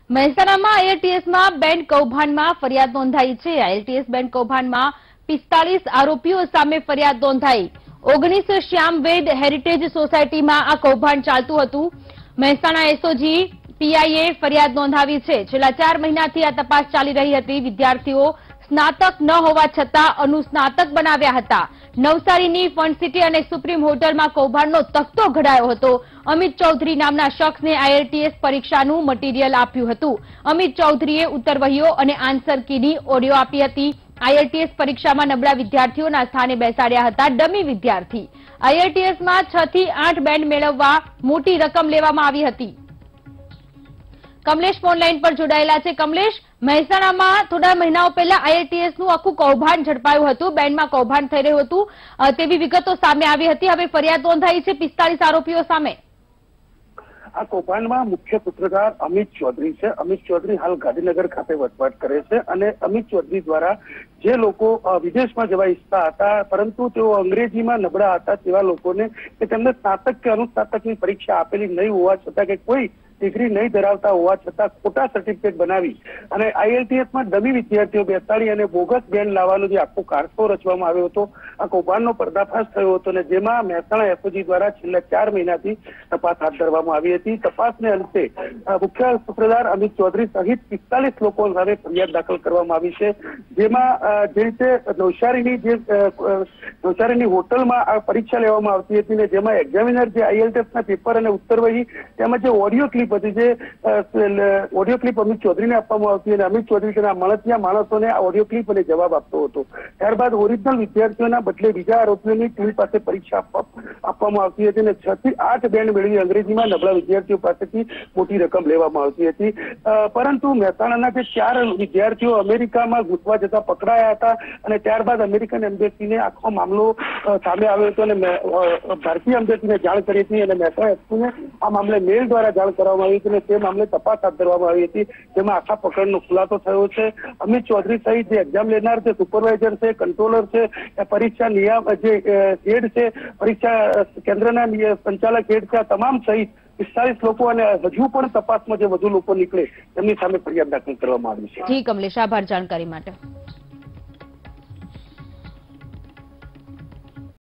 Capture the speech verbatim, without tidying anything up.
મહેસાણામાં આઈએલટીએસમાં બેન્ડ કૌભાંડમાં ફરિયાદ નોંધાઈ છે। આઈએલટીએસ બેન્ડ કૌભાંડમાં પિસ્તાલીસ આરોપીઓ સામે ફરિયાદ નોંધાઈ। ઓગણીસ શ્યામવેદ હેરિટેજ સોસાયટીમાં આ કૌભાંડ ચાલતું હતું। મહેસાણા એસઓજી પીઆઈએ ફરિયાદ નોંધાવી છે। છેલ્લા ચાર મહિનાથી આ તપાસ ચાલી રહી હતી। વિદ્યાર્થીઓ સ્નાતક ન હોવા છતાં અનુસ્નાતક બનાવ્યા હતા। નવસારીની ફન સિટી અને સુપ્રીમ હોટલમાં કૌભાંડનો તખતો ઘડાયો હતો। અમિત ચૌધરી નામના શખ્સને આઈએલટીએસ પરીક્ષાનું મટીરીયલ આપ્યું હતું। અમિત ચૌધરીએ ઉત્તરવહીઓ અને આન્સર કીની ઓડિયો આપી હતી। આઈએલટીએસ પરીક્ષામાં નબળા વિદ્યાર્થીઓના સ્થાને બેસાડ્યા હતા ડમી વિદ્યાર્થી। આઈએલટીએસમાં છ થી આઠ બેન્ડ મેળવવા મોટી રકમ લેવામાં આવી હતી। કમલેશ ફોન લાઈન પર જોડાયેલા છે। કમલેશ, મહેસાણામાં થોડા મહિનાઓ પહેલા આઈએલટીએસ નું આખું કૌભાંડ ઝડપાયું હતું। બેન્ડમાં કૌભાંડ થઈ રહ્યું હતું તેવી વિગતો સામે આવી હતી। હવે ફરિયાદ નોંધાઈ છે પિસ્તાલીસ આરોપીઓ સામે। આ કૌભાંડમાં મુખ્ય સૂત્રધાર અમિત ચૌધરી છે। અમિત ચૌધરી હાલ ગાંધીનગર ખાતે વસવાટ કરે છે અને અમિત ચૌધરી દ્વારા જે લોકો વિદેશમાં જવા ઈચ્છતા હતા પરંતુ તેઓ અંગ્રેજીમાં નબળા હતા તેવા લોકોને કે તેમને સ્નાતક કે અનુસ્નાતકની પરીક્ષા આપેલી નહીં હોવા છતાં કે કોઈ ડિગ્રી નહીં ધરાવતા હોવા છતાં ખોટા સર્ટિફિકેટ બનાવી અને આઈએલટીએસમાં ડમી વિદ્યાર્થીઓ બેસાડી અને બોગસ બેન્ડ લાવવાનો જે આખો કારસો રચવામાં આવ્યો હતો, આ કૌભાંડનો પર્દાફાશ થયો હતો અને જેમાં મહેસાણા એસઓજી દ્વારા છેલ્લા ચાર મહિનાથી તપાસ હાથ ધરવામાં આવી હતી। તપાસને અંતે મુખ્ય સૂત્રધાર અમિત ચૌધરી સહિત પિસ્તાલીસ લોકો સામે ફરિયાદ દાખલ કરવામાં આવી છે। જેમાં જે રીતે નવસારીની જે નવસારીની હોટલમાં આ પરીક્ષા લેવામાં આવતી હતી ને જેમાં એક્ઝામિનર જે આઈએલટીએસના પેપર અને ઉત્તરવહી તેમજ જે ઓડિયો ક્લિપ હતી જે ઓડિયો ક્લિપ અમિત ચૌધરીને આપવામાં આવતી અને અમિત ચૌધરી તેના મળતિયા માણસોને આ ઓડિયો ક્લિપ અને જવાબ આપતો હતો। ત્યારબાદ ઓરિજિનલ વિદ્યાર્થીઓના બદલે બીજા આરોપીઓની ટીમ પાસે પરીક્ષા આપવામાં આવતી હતી અને છ થી આઠ બેન્ડ મેળવી અંગ્રેજીમાં નબળા વિદ્યાર્થીઓ પાસેથી મોટી રકમ લેવામાં આવતી હતી। પરંતુ મહેસાણાના જે ચાર વિદ્યાર્થીઓ અમેરિકામાં ઘૂસવા જતા પકડાયા હતા અને ત્યારબાદ અમેરિકન એમ્બેસીને આખો મામલો સામે આવ્યો હતો અને ભારતીય એમ્બેસીને જાણ કરી હતી અને મહેસાણા એસપીને આ મામલે મેલ દ્વારા જાણ કરવામાં આવી હતી અને તે મામલે તપાસ હાથ ધરવામાં આવી હતી જેમાં આખા પ્રકરણનો ખુલાસો થયો છે। અમિત ચૌધરી સહિત જે એક્ઝામ લેનાર છે, સુપરવાઇઝર છે, કંટ્રોલર છે, પરીક્ષા નિયમ જે હેડ છે, પરીક્ષા કેન્દ્રના સંચાલક હેડ છે, આ તમામ સહિત પિસ્તાલીસ લોકો અને હજુ પણ તપાસમાં જે વધુ લોકો નીકળે તેમની સામે ફરિયાદ દાખલ કરવામાં આવી છે। જી કમલેશ, આભાર જાણકારી માટે।